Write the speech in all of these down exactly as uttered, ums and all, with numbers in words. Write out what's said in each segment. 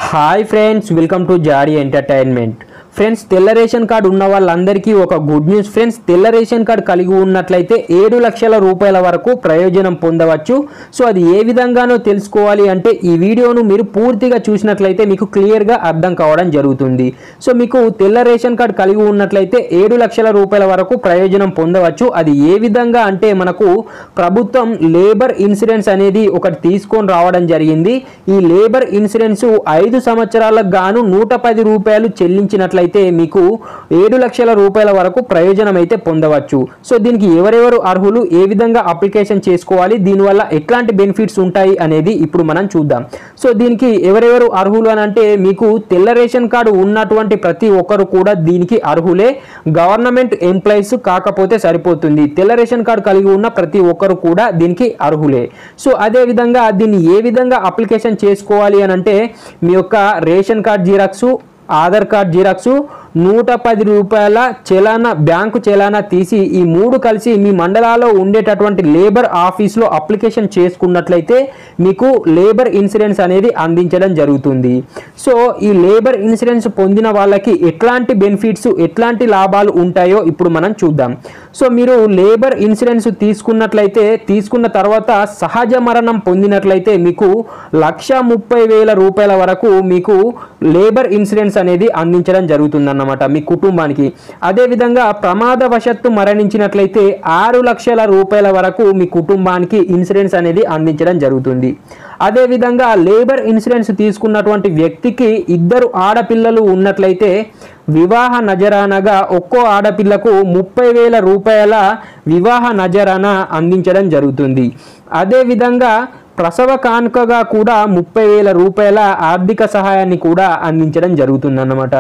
Hi friends, welcome to Jadi entertainment. Friends, తెల్ల ration card ఉన్న వాళ్ళందరికీ ఒక గుడ్ న్యూస్. ఫ్రెండ్స్, తెల్ల రేషన్ కార్డు కలిగి ఉన్నట్లయితే ఏడు లక్షల రూపాయల వరకు ప్రయోజనం పొందవచ్చు. సో అది ఏ విధంగానో తెలుసుకోవాలి అంటే ఈ వీడియోను మీరు పూర్తిగా చూసినట్లయితే మీకు క్లియర్గా అర్థం కావడం జరుగుతుంది. సో మీకు తెల్ల రేషన్ కార్డు కలిగి ఉన్నట్లయితే ఏడు లక్షల రూపాయల వరకు ప్రయోజనం పొందవచ్చు. అది ఏ విధంగా అంటే మనకు ప్రభుత్వం లేబర్ ఇన్సూరెన్స్ అనేది ఒకటి తీసుకొని రావడం జరిగింది. ఈ లేబర్ ఇన్సూరెన్స్ ఐదు సంవత్సరాలకు గాను నూట పది రూపాయలు చెల్లించినట్లయితే మీకు ఏడు లక్షల రూపాయల వరకు ప్రయోజనం అయితే పొందవచ్చు. సో దీనికి ఎవరెవరు అర్హులు, ఏ విధంగా అప్లికేషన్ చేసుకోవాలి, దీనివల్ల ఎట్లాంటి బెనిఫిట్స్ ఉంటాయి అనేది ఇప్పుడు మనం చూద్దాం. సో దీనికి ఎవరెవరు అర్హులు అని అంటే మీకు తెల్ల రేషన్ కార్డు ఉన్నటువంటి ప్రతి ఒక్కరు కూడా దీనికి అర్హులే. గవర్నమెంట్ ఎంప్లాయీస్ కాకపోతే సరిపోతుంది. తెల్ల రేషన్ కార్డు కలిగి ఉన్న ప్రతి ఒక్కరు కూడా దీనికి అర్హులే. సో అదే విధంగా దీన్ని ఏ విధంగా అప్లికేషన్ చేసుకోవాలి అని అంటే మీ యొక్క ration card xerox, Aadhaar card xerox, నూట పది రూపాయల చలానా, బ్యాంకు చలానా తీసి ఈ మూడు కలిసి మీ మండలాల్లో ఉండేటటువంటి లేబర్ ఆఫీస్లో అప్లికేషన్ చేసుకున్నట్లయితే మీకు లేబర్ ఇన్సూరెన్స్ అనేది అందించడం జరుగుతుంది. సో ఈ లేబర్ ఇన్సూరెన్స్ పొందిన వాళ్ళకి ఎట్లాంటి బెనిఫిట్స్, ఎట్లాంటి లాభాలు ఉంటాయో ఇప్పుడు మనం చూద్దాం. సో మీరు లేబర్ ఇన్సూరెన్స్ తీసుకున్నట్లయితే, తీసుకున్న తర్వాత సహజ మరణం పొందినట్లయితే మీకు లక్ష ముప్పై వేల రూపాయల వరకు మీకు లేబర్ ఇన్సూరెన్స్ అనేది అందించడం జరుగుతుంది అన్నమాట మీ కుటుంబానికి. అదేవిధంగా ప్రమాదవశత్తు మరణించినట్లయితే ఆరు లక్షల రూపాయల వరకు మీ కుటుంబానికి ఇన్సూరెన్స్ అనేది అందించడం జరుగుతుంది. అదేవిధంగా లేబర్ ఇన్సూరెన్స్ తీసుకున్నటువంటి వ్యక్తికి ఇద్దరు ఆడపిల్లలు ఉన్నట్లయితే వివాహ నజరానగా ఒక్కో ఆడపిల్లకు ముప్పై వేల రూపాయల వివాహ నజరానా అందించడం జరుగుతుంది. అదేవిధంగా ప్రసవ కానుకగా కూడా ముప్పై వేల రూపాయల ఆర్థిక సహాయాన్ని కూడా అందించడం జరుగుతుందన్నమాట.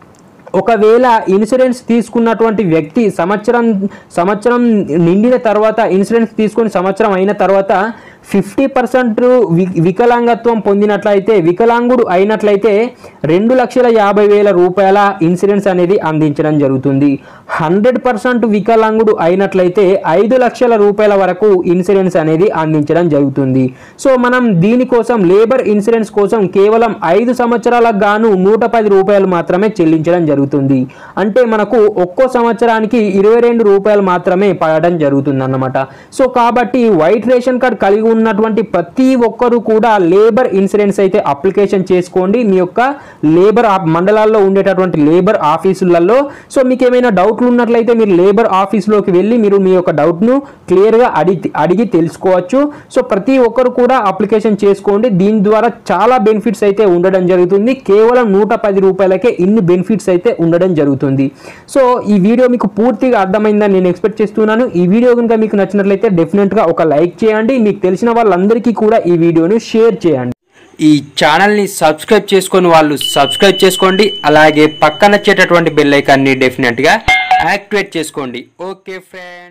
ఒకవేళ ఇన్సూరెన్స్ తీసుకున్నటువంటి వ్యక్తి సంవత్సరం సంవత్సరం నిండిన తర్వాత, ఇన్సూరెన్స్ తీసుకొని సంవత్సరం అయిన తర్వాత ఫిఫ్టీ పర్సెంట్ వి వికలాంగత్వం పొందినట్లయితే, వికలాంగుడు అయినట్లయితే రెండు లక్షల యాభై వేల రూపాయల ఇన్సూరెన్స్ అనేది అందించడం జరుగుతుంది. హండ్రెడ్ పర్సెంట్ వికలాంగుడు అయినట్లయితే ఐదు లక్షల రూపాయల వరకు ఇన్సూరెన్స్ అనేది అందించడం జరుగుతుంది. సో మనం దీనికోసం లేబర్ ఇన్సూరెన్స్ కోసం కేవలం ఐదు సంవత్సరాలకు గాను నూట పది రూపాయలు మాత్రమే చెల్లించడం జరుగుతుంది. అంటే మనకు ఒక్కో సంవత్సరానికి ఇరవై రెండు రూపాయలు మాత్రమే పడడం జరుగుతుంది అన్నమాట. సో కాబట్టి వైట్ రేషన్ కార్డ్ కలిగి ఉన్నటువంటి ప్రతి ఒక్కరు కూడా లేబర్ ఇన్సూరెన్స్ అయితే అప్లికేషన్ చేసుకోండి మీ యొక్క లేబర్ మండలాల్లో ఉండేటటువంటి లేబర్ ఆఫీసులలో. సో మీకు ఏమైనా డౌట్లు ఉన్నట్లయితే మీరు లేబర్ ఆఫీసులోకి వెళ్ళి మీరు మీ యొక్క డౌట్ను క్లియర్గా అడిగి అడిగి తెలుసుకోవచ్చు. సో ప్రతి ఒక్కరు కూడా అప్లికేషన్ చేసుకోండి. దీని ద్వారా చాలా బెనిఫిట్స్ అయితే ఉండడం జరుగుతుంది. కేవలం నూట పది రూపాయలకే ఇన్ని బెనిఫిట్స్ అయితే ఉండడం జరుగుతుంది. సో ఈ వీడియో మీకు పూర్తిగా అర్థమైందని నేను ఎక్స్పెక్ట్ చేస్తున్నాను. ఈ వీడియో కనుక మీకు నచ్చినట్లయితే డెఫినెట్గా ఒక లైక్ చేయండి. మీకు తెలిసిన వాళ్ళందరికీ కూడా ఈ వీడియోను షేర్ చేయండి. ఈ ఛానల్ని సబ్స్క్రైబ్ చేసుకొని వాళ్ళు సబ్స్క్రైబ్ చేసుకోండి. అలాగే పక్కన వచ్చేటటువంటి బెల్ ఐకాన్ని డెఫినెట్గా యాక్టివేట్ చేసుకోండి. Okay friends.